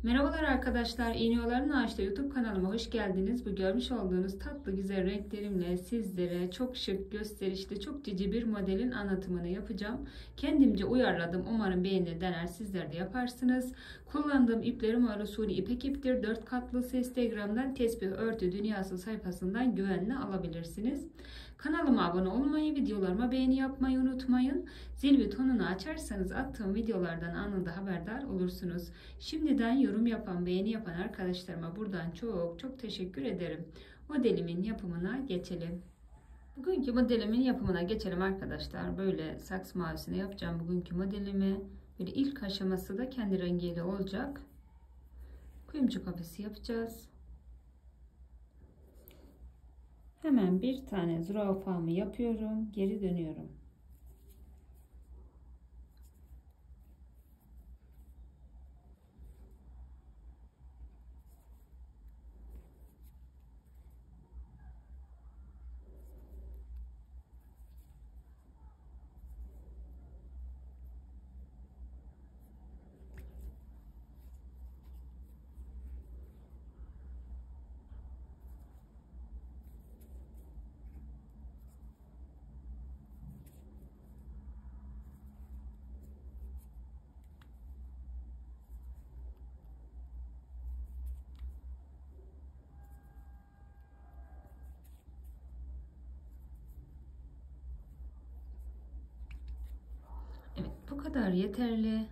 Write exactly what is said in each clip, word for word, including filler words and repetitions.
Merhabalar arkadaşlar, İğne Oyaların Ağaç'ta YouTube kanalıma hoş geldiniz. Bu görmüş olduğunuz tatlı güzel renklerimle sizlere çok şık, gösterişli, çok cici bir modelin anlatımını yapacağım. Kendimce uyarladım. Umarım beğenir, dener, sizler de yaparsınız. Kullandığım iplerim Ara Suni ipek iptir. dört katlısı Instagram'dan Tesbih Örtü Dünyası sayfasından güvenle alabilirsiniz. Kanalıma abone olmayı, videolarıma beğeni yapmayı unutmayın. Zil butonunu açarsanız attığım videolardan anında haberdar olursunuz. Şimdiden yorum yapan, beğeni yapan arkadaşlarıma buradan çok çok teşekkür ederim. Modelimin yapımına geçelim. Bugünkü modelimin yapımına geçelim arkadaşlar. Böyle saks mavisine yapacağım bugünkü modelimi. Böyle ilk aşaması da kendi rengiyle olacak. Kuyumcu kafesi yapacağız. Hemen bir tane zürafamı yapıyorum. Geri dönüyorum. Evet, bu kadar yeterli.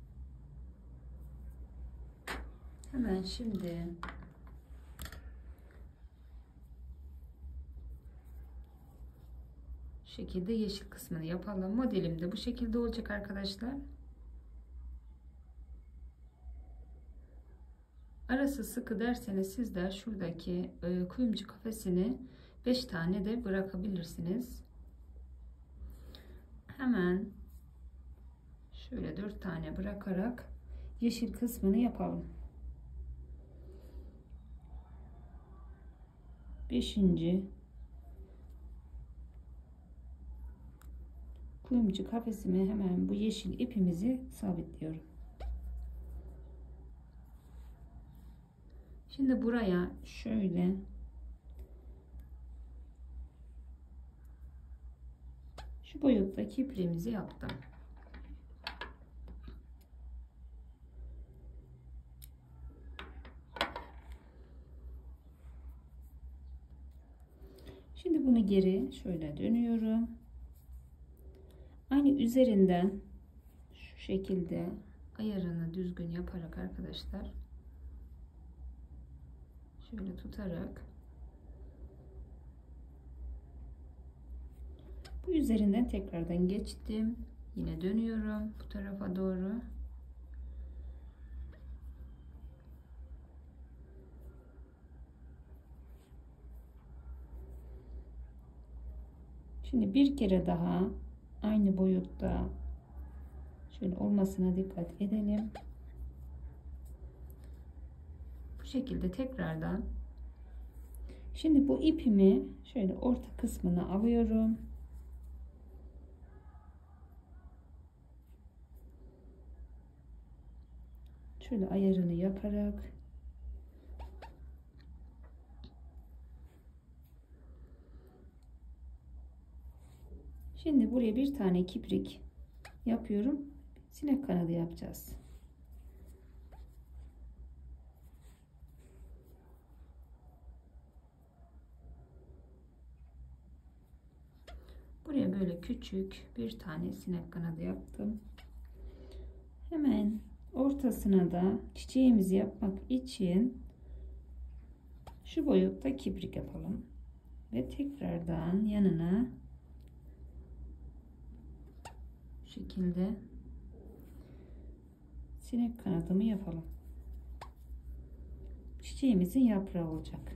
Hemen şimdi şekilde yeşil kısmını yapalım. Modelim de bu şekilde olacak arkadaşlar. Arası sıkı derseniz sizler şuradaki e, kuyumcu kafesini beş tane de bırakabilirsiniz. Hemen şöyle dört tane bırakarak yeşil kısmını yapalım. beşinci kuyumcu kafesime hemen bu yeşil ipimizi sabitliyorum. Şimdi buraya şöyle şu boyuttaki ipliğimizi yaptım. Şimdi bunu geri şöyle dönüyorum. Aynı üzerinden şu şekilde ayarını düzgün yaparak arkadaşlar şöyle tutarak bu üzerinden tekrardan geçtim. Yine dönüyorum bu tarafa doğru. Şimdi bir kere daha aynı boyutta şöyle olmasına dikkat edelim. Bu şekilde tekrardan. Şimdi bu ipimi şöyle orta kısmına alıyorum. Şöyle ayarını yaparak şimdi buraya bir tane kiprik yapıyorum. Sinek kanadı yapacağız. Buraya böyle küçük bir tane sinek kanadı yaptım. Hemen ortasına da çiçeğimizi yapmak için şu boyutta kiprik yapalım ve tekrardan yanına bu şekilde sinek kanadımı yapalım. Çiçeğimizin yaprağı olacak.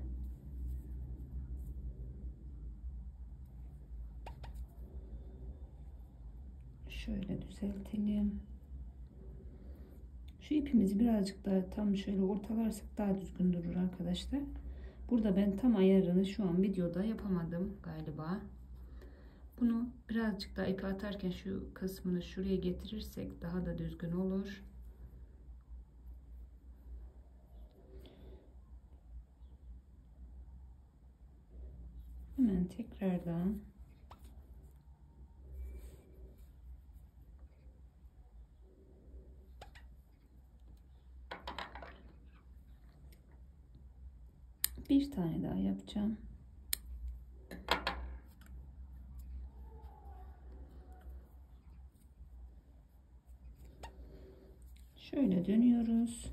Şöyle düzeltelim. Şu ipimizi birazcık daha tam şöyle ortalarsak daha düzgün durur arkadaşlar. Burada ben tam ayarını şu an videoda yapamadım galiba. Bunu birazcık daha ipi atarken şu kısmını şuraya getirirsek daha da düzgün olur. hemen tekrardan bir tane daha yapacağım. Şöyle dönüyoruz.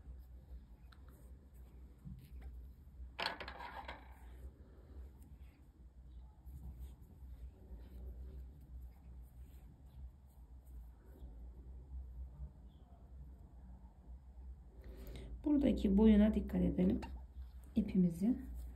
Buradaki boyuna dikkat edelim. İpimizi.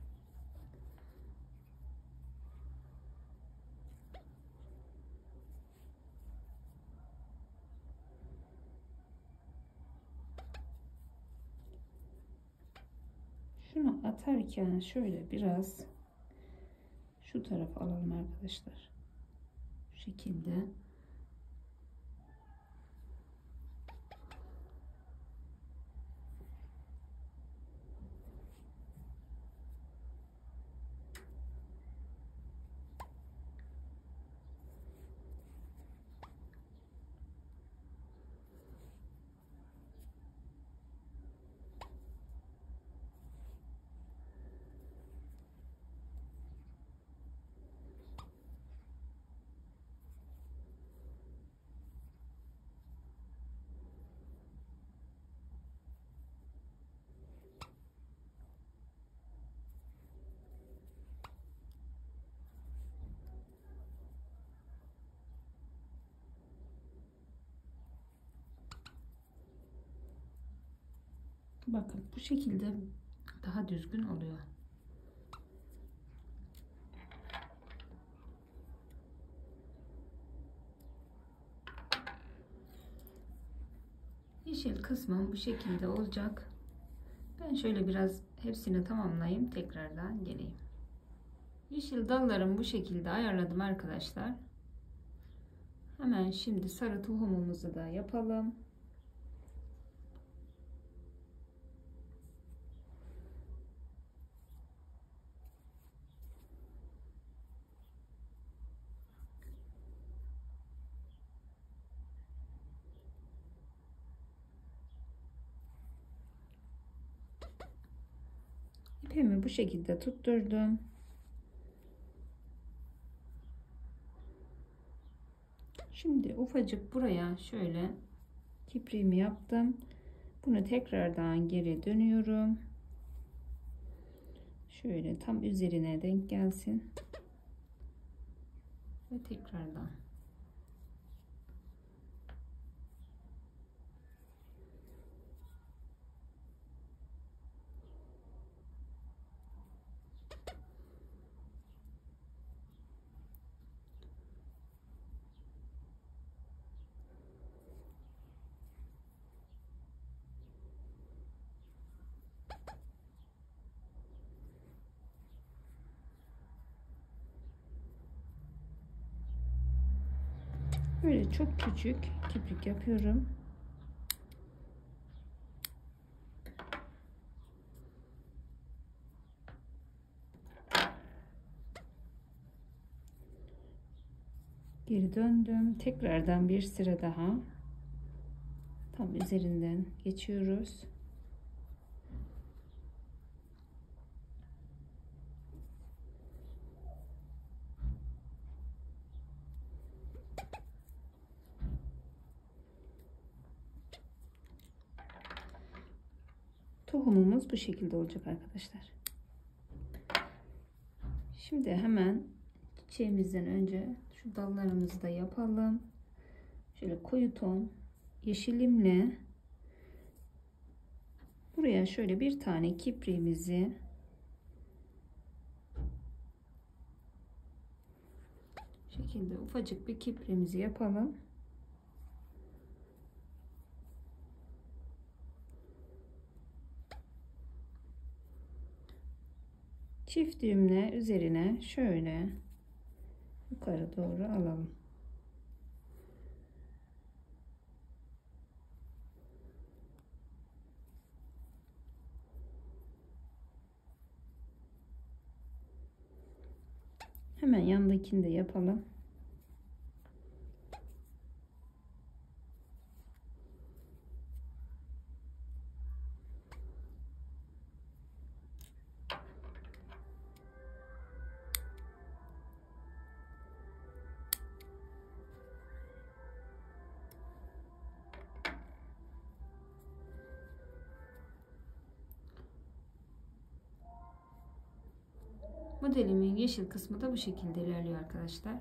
Şunu atarken şöyle biraz şu tarafa alalım arkadaşlar. Bu şekilde. Bakın bu şekilde daha düzgün oluyor. Yeşil kısmım bu şekilde olacak. Ben şöyle biraz hepsini tamamlayayım, tekrardan geleyim. Yeşil dallarımı bu şekilde ayarladım arkadaşlar. Hemen şimdi sarı tohumumuzu da yapalım. İpimi bu şekilde tutturdum. Şimdi ufacık buraya şöyle kipriğimi yaptım. Bunu tekrardan geri dönüyorum. Şöyle tam üzerine denk gelsin. Ve tekrardan. Böyle çok küçük kiprik yapıyorum. Geri döndüm. Tekrardan bir sıra daha tam üzerinden geçiyoruz. Tohumumuz bu şekilde olacak arkadaşlar. Şimdi hemen çiçeğimizden önce şu dallarımızı da yapalım. Şöyle koyu ton yeşilimle buraya şöyle bir tane kipriğimizi şekilde ufacık bir kipriğimizi yapalım. Çift düğümle üzerine şöyle yukarı doğru alalım. Hemen yandakini de yapalım. Modelimin yeşil kısmı da bu şekilde ilerliyor arkadaşlar.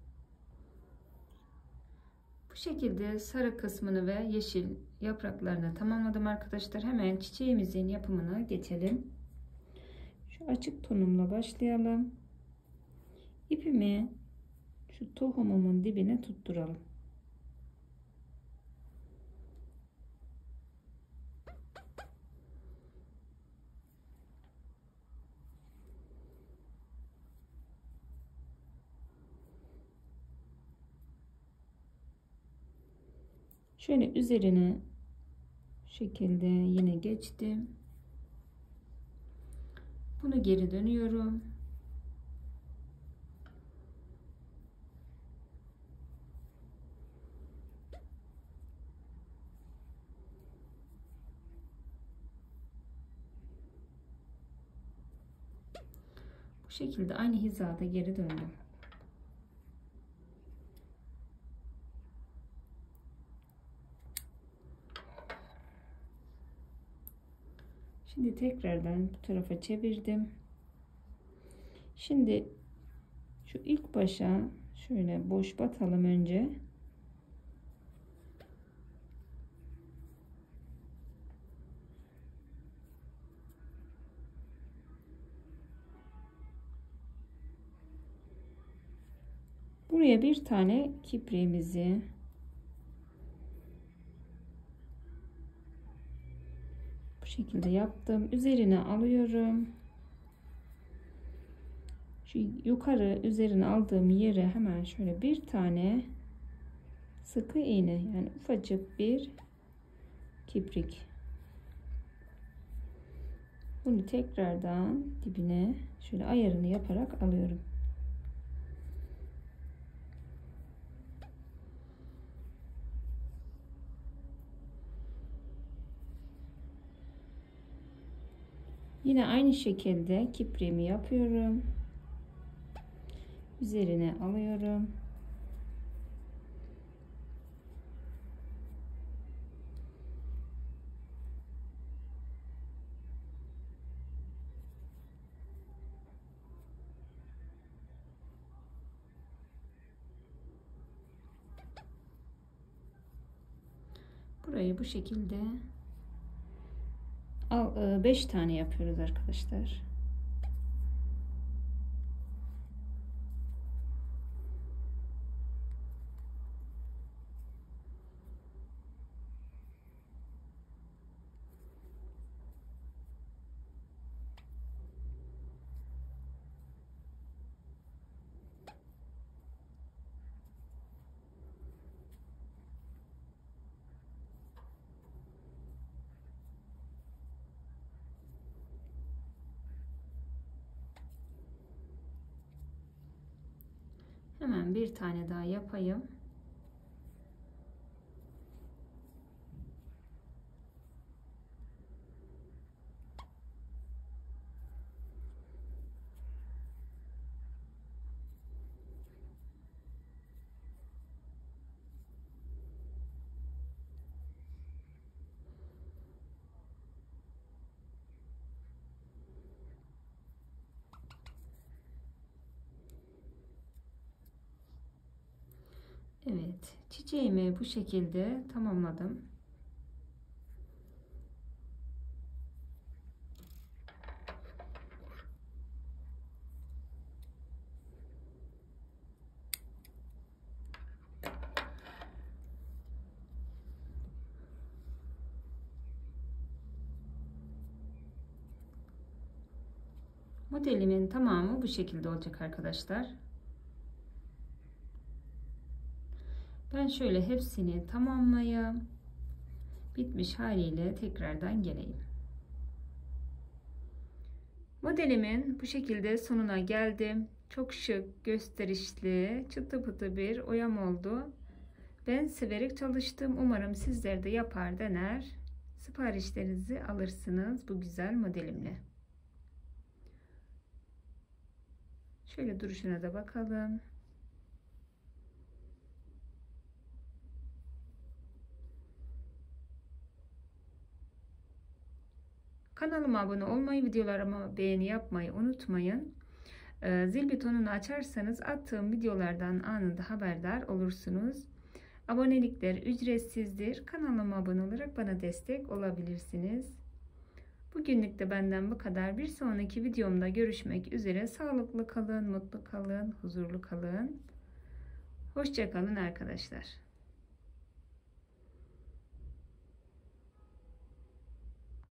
Bu şekilde sarı kısmını ve yeşil yapraklarını tamamladım arkadaşlar. Hemen çiçeğimizin yapımına geçelim. Şu açık tonumla başlayalım. İpimi şu tohumumun dibine tutturalım. Şöyle üzerine şu şekilde yine geçtim. Bunu geri dönüyorum. Bu şekilde aynı hizada geri döndüm. Şimdi tekrardan bu tarafa çevirdim. Şimdi şu ilk başa şöyle boş batalım önce. Buraya bir tane kipriğimizi bu şekilde yaptım. Üzerine alıyorum. Şu yukarı üzerine aldığım yere hemen şöyle bir tane sıkı iğne, yani ufacık bir kiprik. Bunu tekrardan dibine şöyle ayarını yaparak alıyorum. Yine aynı şekilde kipriğimi yapıyorum. Üzerine alıyorum. Burayı bu şekilde beş tane yapıyoruz arkadaşlar. Hemen bir tane daha yapayım. Evet, çiçeğimi bu şekilde tamamladım. Modelimin tamamı bu şekilde olacak arkadaşlar. Ben şöyle hepsini tamamlayayım. Bitmiş haliyle tekrardan geleyim. Modelimin bu şekilde sonuna geldim. Çok şık, gösterişli, çıtı pıtı bir oyam oldu. Ben severek çalıştım. Umarım sizler de yapar dener, siparişlerinizi alırsınız bu güzel modelimle. Şöyle duruşuna da bakalım. Kanalıma abone olmayı, videolarıma beğeni yapmayı unutmayın. Zil butonunu açarsanız attığım videolardan anında haberdar olursunuz. Abonelikler ücretsizdir. Kanalıma abone olarak bana destek olabilirsiniz. Bugünlük de benden bu kadar. Bir sonraki videomda görüşmek üzere. Sağlıklı kalın, mutlu kalın, huzurlu kalın. Hoşça kalın arkadaşlar.